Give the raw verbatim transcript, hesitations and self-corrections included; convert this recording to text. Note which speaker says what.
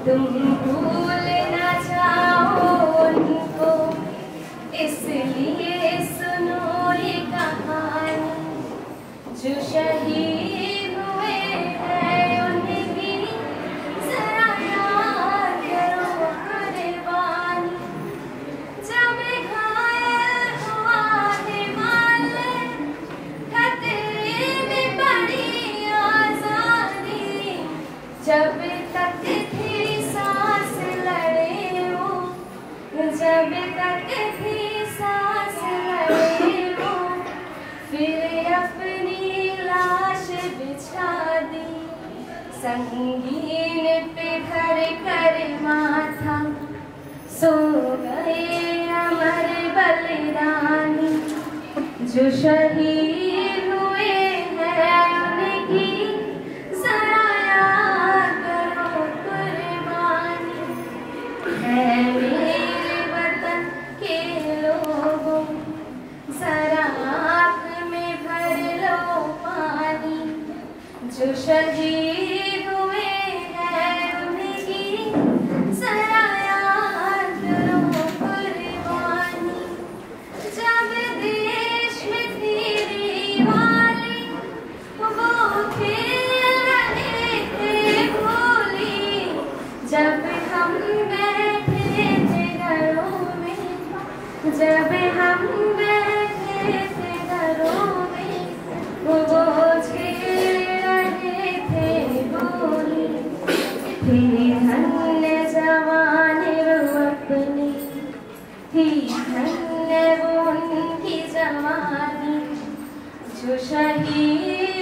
Speaker 1: तुम भूल न जाओ उनको, इसलिए सुनो ये कहानी। जो शहीद हुए हैं उनकी जरा याद करो कुर्बानी। जब घायल हुआ हिमालय, खतरे में पड़ी आजादी। जब तक थी सांस लड़े वो, जब तक थी सांस लड़े वो, फिर अपनी लाश बिछा दी। संगीन पे धर कर माथा, सो गए अमर बलिदानी। जो शहीद हुए हैं उनकी जरा याद करो कुर्बानी। है मेरे वतन के लोगों, जरा आँख में भर लो पानी। जो शहीद हुए हैं उनकी जरा याद करो कुर्बानी। जब देश में थी दीवाली, वो खेल रहे थे होली। जब हम बैठे थे घरों में, जब हम बैठे थे घरों में, वो खेल रहे थे होली। थी धन्य जवानी वो अपनी, थी धन्य वो उनकी जवानी। जो शहीद